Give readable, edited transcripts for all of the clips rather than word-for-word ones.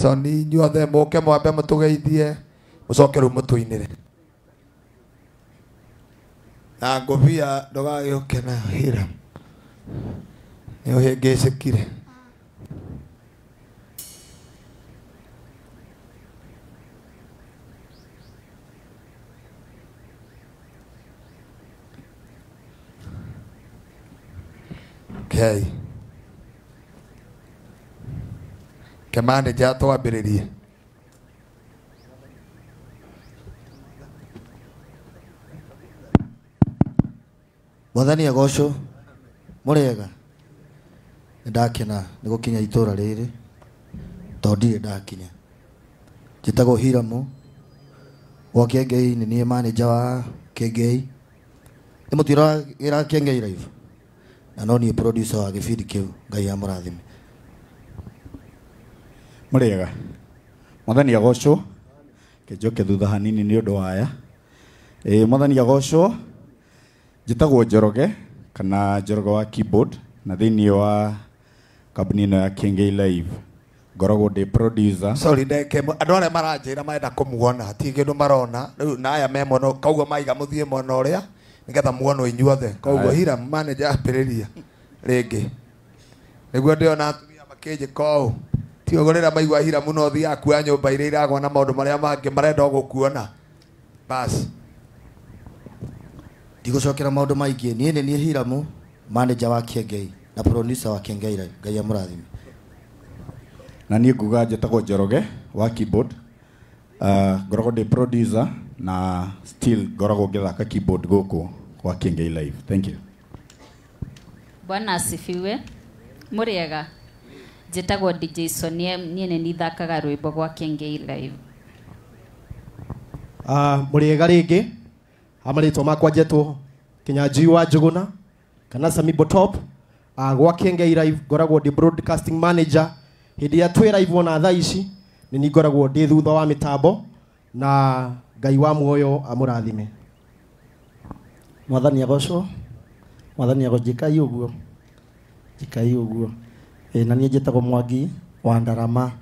Soni nyuothe moke mwambe mutugeithie mucoke ru mutuinire na ngobia ndogagioke na hira ni uhingicikire okay Kemane jato abiririe Mwathani agocwo murega ndakena nigukinya itura riri tondire ndakinya njitagwo Hiramu wa Kengei ni nie manager wa Kengei ni mutira ira Kengei live na no ni producer wa gibindi kiu Ngai amurathime murega Mwathani agocwo kejoke thutha hanini ni undu waya Mwathani agocwo Jitagwo Njoroge kana Njoroge wa keyboard na thini wa kambuni ino ya Kengei Live ngoragwo ndi producer. Sorry ndeke andu aria maranjira marenda kumuona hati kindu marona riu na aya me mono kaugo maiga muthie mono uria nigetha muono inyuothe kaugo hira manager apiriria ringi niguo ndiona atumia makinji kou ti ogorera maigwa hira muno thi akua nyumba iria iragwa na maundu maria mangi marenda gukuona bas Ndigocokera maundu maingi nie ni Hiramu manager wa Kengei na producer wa Kengei Live Ngai amurathime na nie nguga njitagwo Njoroge wa keyboard ngoragwo ndi producer na still ngoragwo ngithaka keyboard guku kwa Kengei Live. Thank you. Bwana asifiwe. Muriega njitagwo DJ Sonia nie ni thakaga rwimbo rwa Kengei Live. Muriega ringi amaritwo makwa njetwo Kinyanjui wa Njuguna kana Sami Botop gwa Kengei Live ngoragwo ndi broadcasting manager hindi ya twi live ona thaa ici ni ngoragwo ndi thutha wa mitambo na Ngai wa muoyo amurathime Mwathani agocwo jikai uguo na nie njitagwo Mwangi wa Ndarama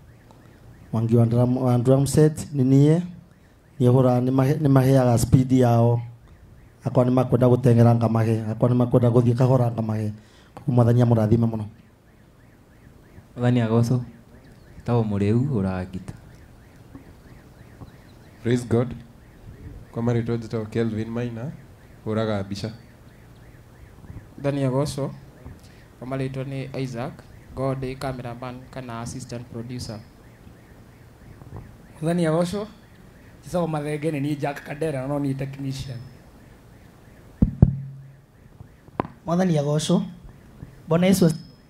wa drum set ni nie hura ni maheaga speed yao akwa ni makwenda gutengera ngamahe akwa ni makwenda guthie kahora ngamahe Mwathani amurathime muno Mwathani agocwo tawo muriu uragita Praise God kwa marito njitagwo Kelvin Maina uraga bisha Mwathani agocwo kwa marito ni Isaac God cameraman kana assistant producer Mwathani agocwo Kisao Mathenge ni Jack Kadera no ni technician. Mwathani agocwo Bwana Yesu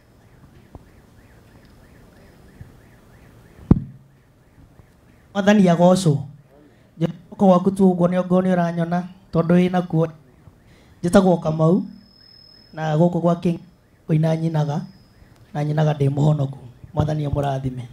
Mwathani agocwo Joko waku tu uguo ni ngoni uranyona tondu ina kuo njitagwo Kamau na guku gwa King kuina nyinaga na nyinaga ndi muhonoku Mwathani amurathime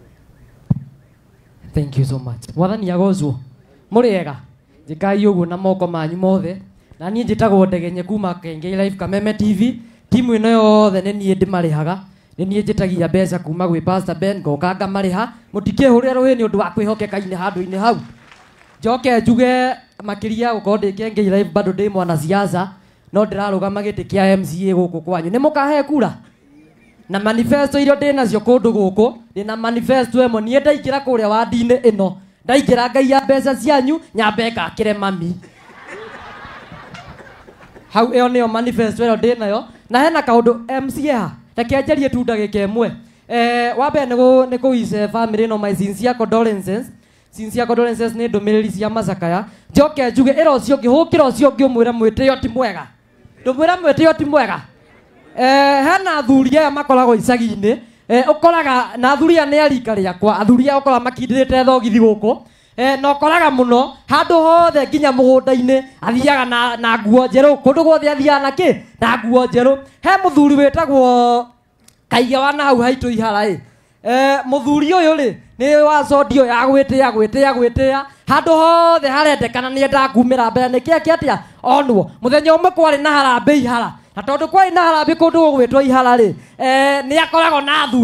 Thank you so much. Mwathani agocwo muriega jikai uguo na moko manyu mothe na nie njitagwo Ndegenye kuma Kengei Live Kameme TV timu ino yothe ni nie ndimarihaga ni nie njitagia mbeca kuma gwi Pastor Ben ngoka ngamariha mutikihurira ruhi ni undu wa kwihokeka-ini handu-ini hau njoke njuge makiria gukorwo ndi Kengei Live bado ndi mwana siasa no ndirarugama giti kia MCA guku kwanyu ni mukahe kura na manifesto irio ndi nacio kundu guku ndina manifesto emo nie ndaingira kuria wadi-ini ino ndaingira ngai ya mbeca cianyu nyambe ngakire mami hau eo nio manifesto ero ndi nayo na hena kaundu MCA reke njarie tu ndagika imwe wambe ni kuise family no my sincere condolences ni ndumiriri cia macakaya njoke njuge ira ucio ngihukira ucio ngimwira mwitio ti mwega ndumwira mwitio ti mwega hena athuri aya makoragwo icagi-ini ukoraga na athuri aya ni arika riakwa athuri aya ukora makindirite thogithi guku na ukoraga muno handu hothe nginya mugunda-ini athiaga na nguo njeru kundu guothe athiaga na ki na nguo njeru he muthuri witagwo Kaige wa na hau haitu ihara muthuri uyu ri ni wa sondio ya gwitia handu hothe harendekana ni enda kumira mbere ni kia atia onwo muthenya umwe kwari na harambe ihara na tondu kwari na harambe kundu gwitwo ihara ri ni akoragwo na thuti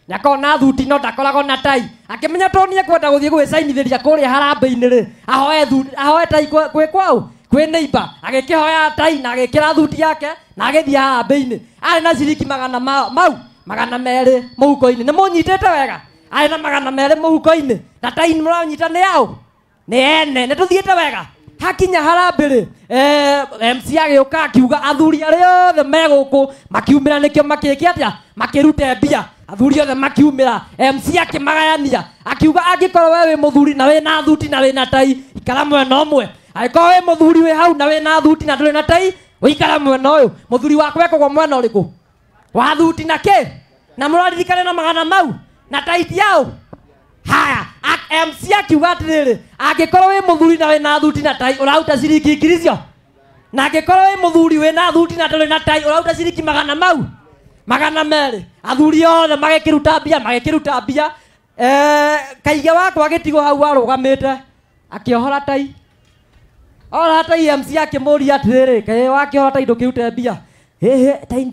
nyakona thuti no ndakoragwo na tai akimenya to nie kwenda guthie gwicainithiria kuria harambe-ini ri ahoe tai kwi kwao kwi neighbor agikihoya tai na agikira thuti yake na agithia harambe-ini ari na ciringi 200 muhuko-ini ni munyitite wega ari na 200 muhuko-ini na tai ni muranyita ni yao ni ene ni tuthiite wega hakinya harambe-ri MC agiuka akiuga athuri aria othe meguku makiumira nikio makiki atia makirute mbia athuri othe makiumira MC akimagayania akiuga angikorwo we wi muthuri na we na thuti na we na tai ikara mwena umwe angikorwo we muthuri we hau na we na thuti na nduri na tai uikara mwena uyu muthuri wakwe ekogwo mwena uriku wa thuti na ki na muraririkane na magana mau na tai tiao haya MC akiuga atiriri angikorwo we muthuri na we na thuti na tai urauta ciringi ngiricio na angikorwo we muthuri we na thuti na nduri na tai urauta ciringi 200 athuri othe magikiruta mbia kaige wakwa agitigo hau arugamite akiohora tai ora tai MC akimuria atiriri kaige wakiohora tai ndukirute mbia tai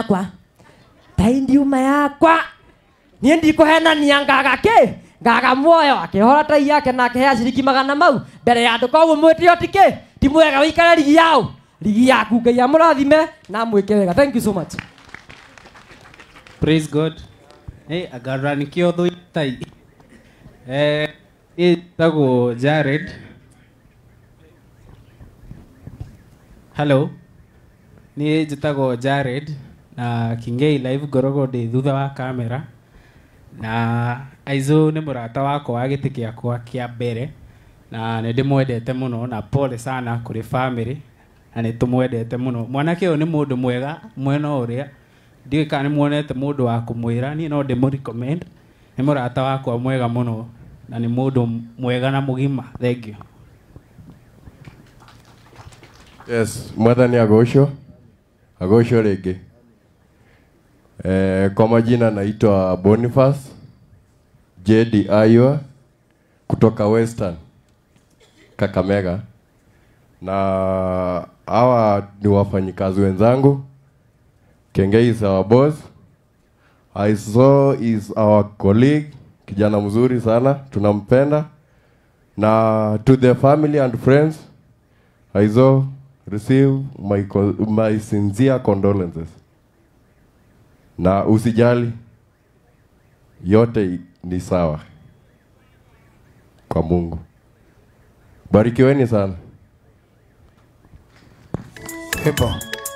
ndiuma yakwa nie ndikuhenania ngaga muoyo akihora tai yake na akihea ciringi 100 mau mbere ya andu koguo mwitio tike ti mwega wikare ligi yao ligi yaku Ngai amurathime na mwike wega. Thank you so much. Praise God. Agaranikio thui tai itago Jared. Hello, ni jitago Jared na Kingei live gorogo de thutha wa kamera na aizo ni murata wako wa giti giakwa kia mbere na ni ndimwendete muno na pole sana kuri family na ni tumwendete muno mwanake uyu ni mundu mwega mwena uria ndiwe kana ni muonete mundu wa kumwira ni no ndimu recommend ni murata wakwa mwega muno na ni mundu mwega na mugima. Thank you. Yes, mwathani agocwo rĩngĩ. Kwa majina naitwa Boniface J.D. Aywa kutoka Western Kakamega, na hawa ni wafanyikazi wenzangu. Kengei is our boss, Aiso is our colleague, kijana mzuri sana, tunampenda. Na to the family and friends, Aiso, receive my sincere condolences. Na usijali, yote ni sawa kwa Mungu. Barikiweni sana. Hebo.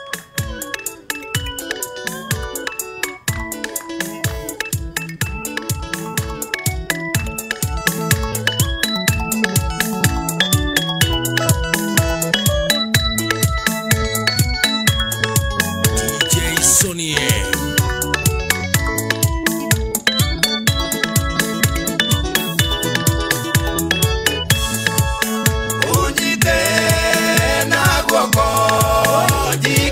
DJ Sonny Ojite na guoko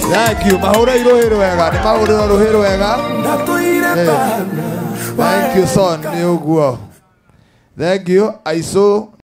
Thank you. Mahura irohe rwega. Ni mahura irohe rwega. Thank you son. Ni uguo. Thank you. Aiso